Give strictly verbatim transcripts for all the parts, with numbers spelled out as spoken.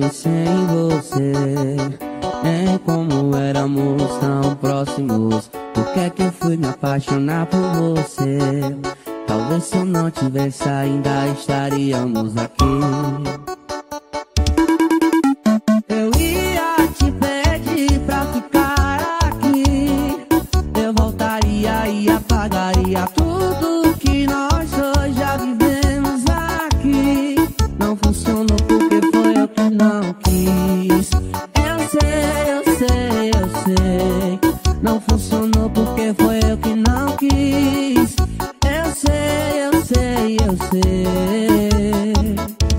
sem você. É como éramos tão próximos. Por que é que eu fui me apaixonar por você? Talvez se eu não tivesse ainda estaríamos aqui. Eu ia te pedir pra ficar aqui. Eu voltaria e apagaria tudo que nós dois já vivemos aqui. Não funcionou porque foi eu que não quis. Eu sei, eu sei, eu sei. Não funcionou porque foi eu que não quis. Eu sei, eu sei, eu sei.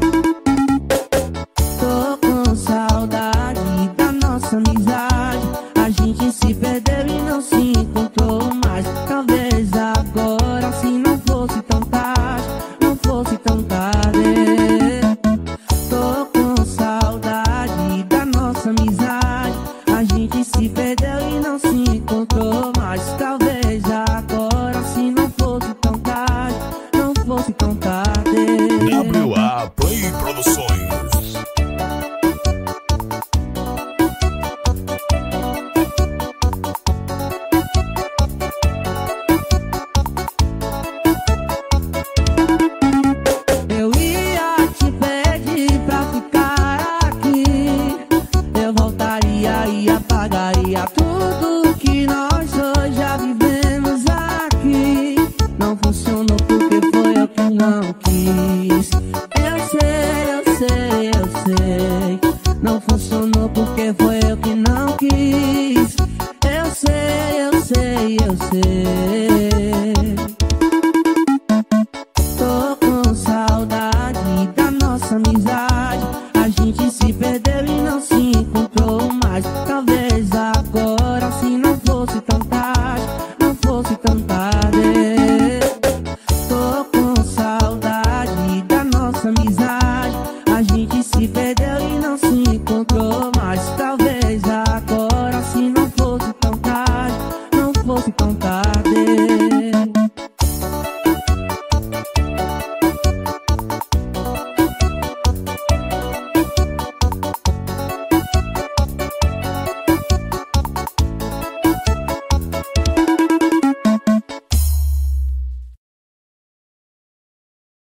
Tô com saudade da nossa amizade. A gente se perdeu e não se encontrou mais. Talvez agora, se não fosse tão tarde, não fosse tão tarde.